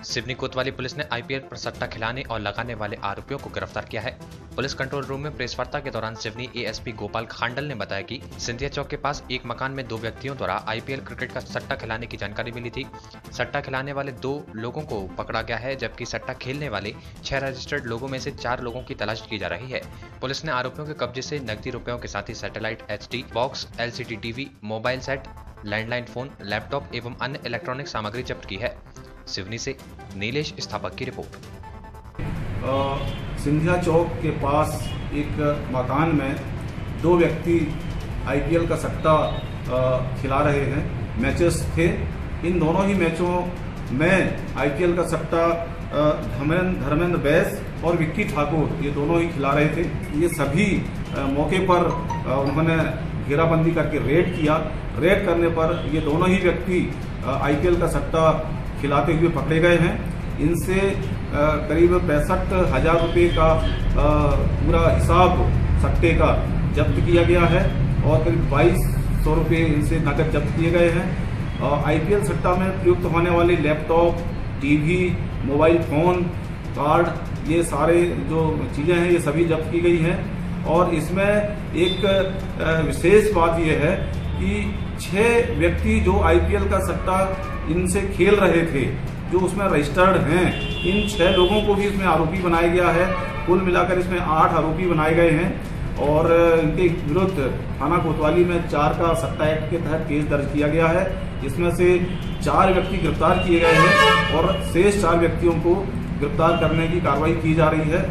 सिवनी कोतवाली पुलिस ने आईपीएल पर सट्टा खिलाने और लगाने वाले आरोपियों को गिरफ्तार किया है। पुलिस कंट्रोल रूम में प्रेस वार्ता के दौरान सिवनी एएसपी गोपाल खांडल ने बताया कि सिंधिया चौक के पास एक मकान में दो व्यक्तियों द्वारा आईपीएल क्रिकेट का सट्टा खिलाने की जानकारी मिली थी। सट्टा खिलाने वाले 2 लोगों को पकड़ा गया है, जबकि सट्टा खेलने वाले 6 रजिस्टर्ड लोगों में से 4 लोगों की तलाश की जा रही है। पुलिस ने आरोपियों के कब्जे से नकदी रुपयों के साथ ही satellite HD box, LCD TV, mobile set, landline phone, laptop एवं अन्य इलेक्ट्रॉनिक सामग्री जब्त की है। सिवनी से नीलेश स्थापक की रिपोर्ट। सिंधिया चौक के पास एक मकान में 2 व्यक्ति आईपीएल का सट्टा खिला रहे हैं। मैचेस थे। इन दोनों ही मैचों में आईपीएल का सट्टा धर्मेंद्र बैस और विक्की ठाकुर ये दोनों ही खिला रहे थे। ये सभी मौके पर उन्होंने घेराबंदी करके रेड किया। रेड करने पर ये दोनों ही व्यक्ति आईपीएल का सट्टा खिलाते हुए पकड़े गए हैं। इनसे करीब 65,000 रुपये का पूरा हिसाब सट्टे का जब्त किया गया है और करीब 2200 रुपये इनसे नकद जब्त किए गए हैं। आईपीएल सट्टा में प्रयुक्त होने वाले laptop, TV, mobile phone, card, ये सारे जो चीजें हैं ये सभी जब्त की गई हैं। और इसमें एक विशेष बात यह है कि 6 व्यक्ति जो आईपीएल का सट्टा इनसे खेल रहे थे, जो उसमें रजिस्टर्ड हैं, इन 6 लोगों को भी इसमें आरोपी बनाया गया है। कुल मिलाकर इसमें 8 आरोपी बनाए गए हैं और इनके विरुद्ध थाना कोतवाली में 4 का सट्टा एक्ट के तहत केस दर्ज किया गया है। इसमें से 4 व्यक्ति गिरफ्तार किए गए हैं और शेष 4 व्यक्तियों को गिरफ्तार करने की कार्रवाई की जा रही है।